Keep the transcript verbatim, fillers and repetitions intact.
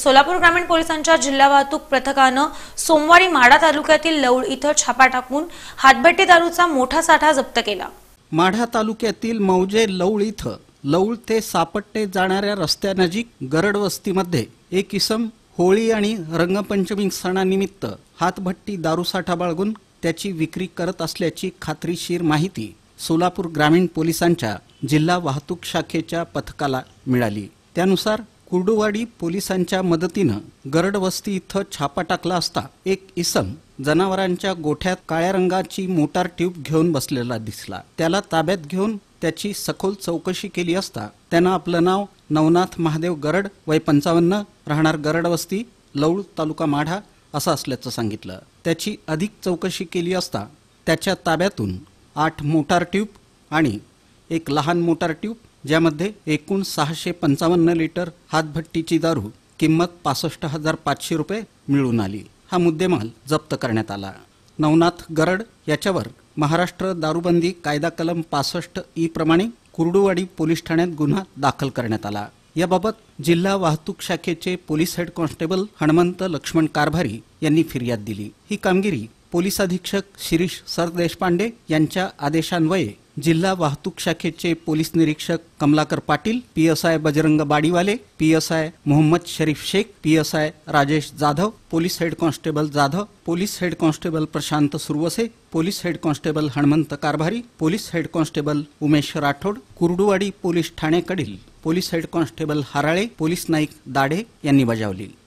सोलापूर ग्रामीण पोलिसांच्या जिल्हा वाहतूक पथकानं सोमवारी माढा तालुक्यातील लौळ इथं छापा टाकून हातभट्टी दारूचा मोठा साठा जप्त केला। माढा तालुक्यातील मौजे लौळ इथं लौळ ते सापट्टे जाणाऱ्या रस्त्यानजीक गरड वस्तीमध्ये एक इसम होळी आणि रंगपंचमी सणानिमित्त हातभट्टी दारूसाठा बाळगून त्याची विक्री करत असल्याची खात्रीशीर माहिती सोलापूर ग्रामीण पोलिसांच्या जिल्हा वाहतूक शाखेच्या पथकाला मिळाली। त्यानुसार कुर्डुवाडी पोलिसांच्या मदतीनं गरड वस्ती इथं छापा टाकला असता एक इसम जनावरांच्या गोठ्यात काळ्या रंगाची मोटार ट्यूब घेऊन बसलेला दिसला। त्याला ताब्यात घेऊन त्याची सखोल चौकशी केली असता त्यानं आपलं नाव नवनाथ महादेव गरड वय पंचावन्न राहणार गरड वस्ती लौळ तालुका माढा असं असल्याचं सांगितलं। त्याची अधिक चौकशी केली असता त्याच्या ताब्यातून आठ मोटार ट्यूब आणि एक लहान मोटार ट्यूब ज्यामध्ये एकूण सहाशे पंचावन्न लिटर हातभट्टीची दारू किंमत पासष्ट हजार पाचशे रुपये मिळून आली। हा मुद्देमाल जप्त करण्यात आला। नवनाथ गरड याच्यावर महाराष्ट्र दारूबंदी कायदा कलम पासष्ट ई प्रमाणे कुर्डुवाडी पोलीस ठाण्यात गुन्हा दाखल करण्यात आला। याबाबत जिल्हा वाहतूक शाखेचे police head constable Hanumant Laxman Karbhari यांनी फिर्याद दिली। ही कामगिरी पोलीस अधीक्षक शिरीष सरदेशपांडे यांच्या आदेशान्वये जिल्हा वाहतूक शाखेचे पोलीस निरीक्षक Kamlakar Patil, PSI Bajrang Badiwale, PSI Mohammad Sharif Shaikh, PSI Rajesh Jadhav, police head constable Jadhav, police head constable Prashant Suravase, police head constable Hanumant Karbhari, police head constable Umesh Rathod, Kurduwadi police ठाण्याकडील police head constable Harale, police naik Dadhe यांनी बजावली।